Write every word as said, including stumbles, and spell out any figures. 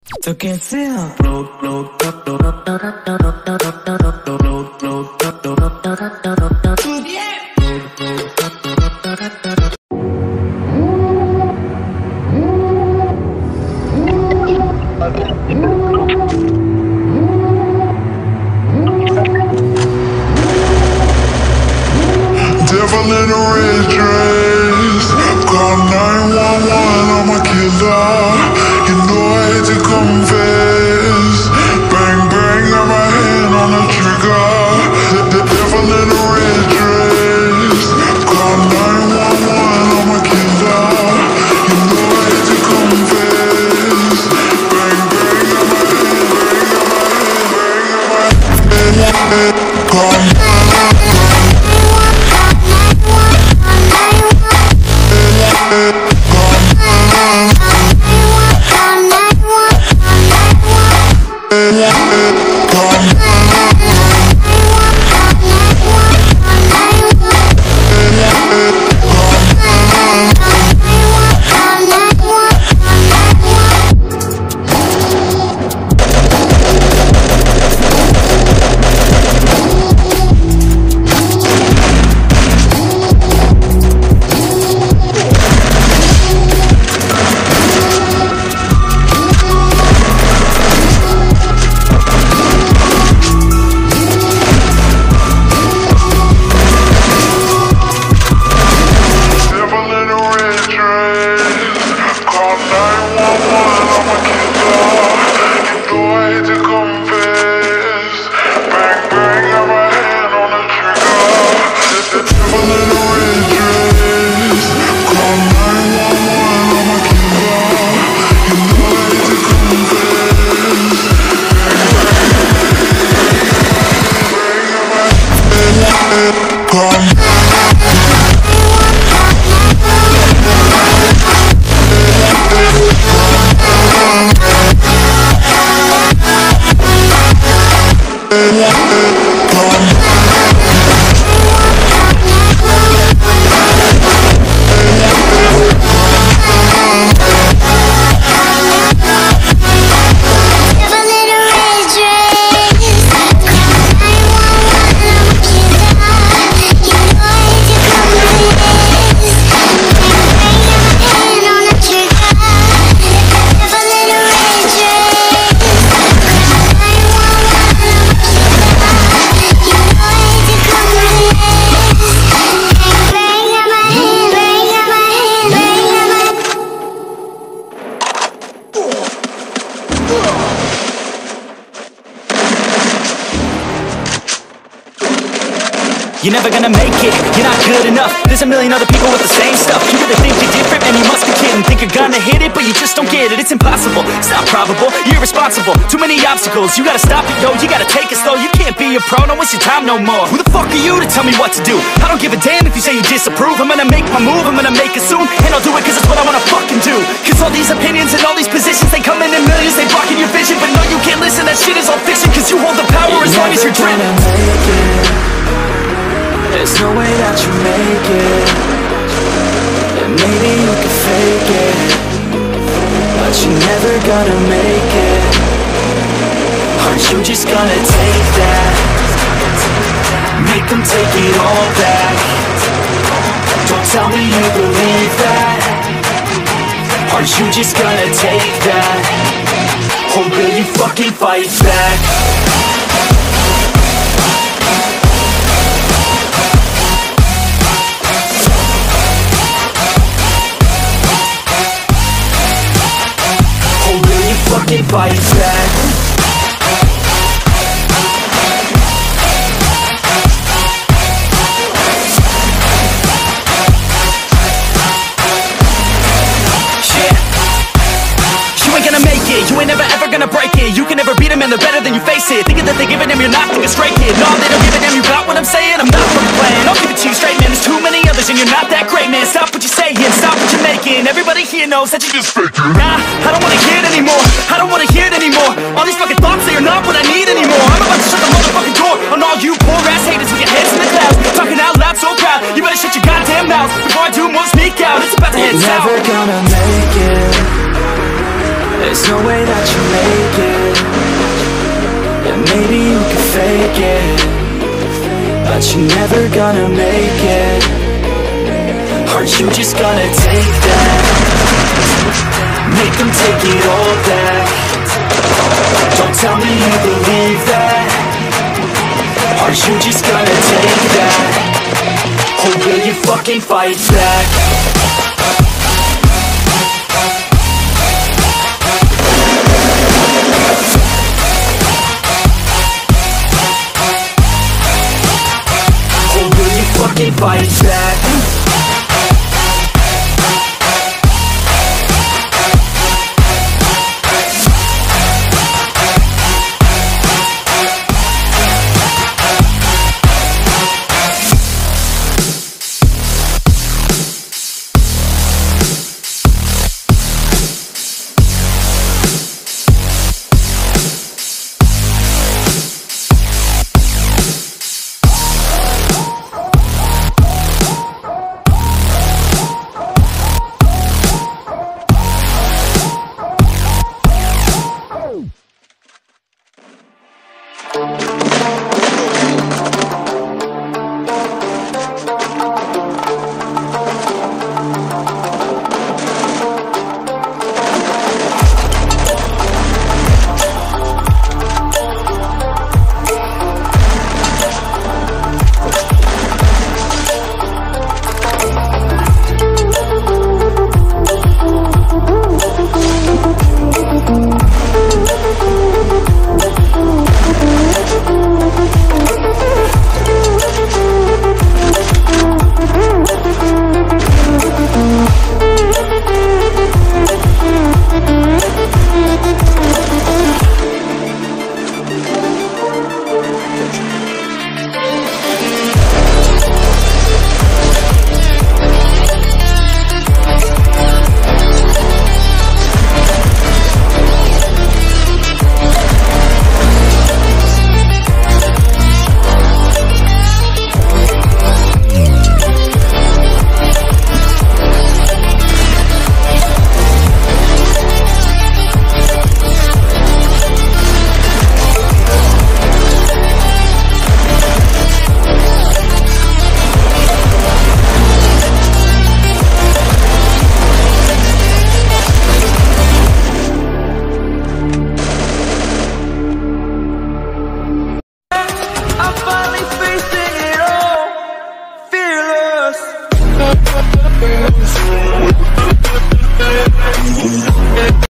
तो कैसे आप Devil in a red dress, call nine one one, I'm a killer. You know I hate to confess. Bang bang, got my hand on the trigger. The, the devil in a red dress, call nine one one, I'm a killer. You know I hate to confess. Bang bang, got my hand, bang, got my hand, bang, got my hand. Call You're never gonna make it, you're not good enough. There's a million other people with the same stuff. You really think you're different, man, you must be kidding. Think you're gonna hit it, but you just don't get it. It's impossible, it's not probable, you're irresponsible. Too many obstacles, you gotta stop it, yo. You gotta take it slow, you can't be a pro. Don't waste your time no more. Who the fuck are you to tell me what to do? I don't give a damn if you say you disapprove. I'm gonna make my move, I'm gonna make it soon. And I'll do it cause it's what I wanna fucking do. Cause all these opinions and all these positions, they come in in millions, they blocking your vision. But no, you can't listen, that shit is all fiction. Cause you hold the power you're as long as you're dreaming. There's no way that you make it. And maybe you can fake it, but you're never gonna make it. Aren't you just gonna take that? Make them take it all back. Don't tell me you believe that. Aren't you just gonna take that? Or will you fucking fight back? Fucking fight back. You ain't never ever gonna break it. You can never beat them and they're better than you face it. Thinking that they're giving them, you're not thinking straight, kid. No, they don't give a damn, you got what I'm saying? I'm not fucking playing, I'll give it to you straight, man. There's too many others and you're not that great, man. Stop what you're saying, stop what you're making. Everybody here knows that you just faking. Nah, I don't wanna hear it anymore, I don't wanna hear it anymore. All these fucking thoughts, they are not what I need anymore. I'm about to shut the motherfucking door on all you poor ass haters with your heads in the clouds. Talking out loud so proud, you better shut your goddamn mouth before I do more speak out. It's about to head south. You're never gonna make it. There's no way that you make it. fake it, but you're never gonna make it. Are you just gonna take that? Make them take it all back. Don't tell me you believe that. Are you just gonna take that? Or will you fucking fight back?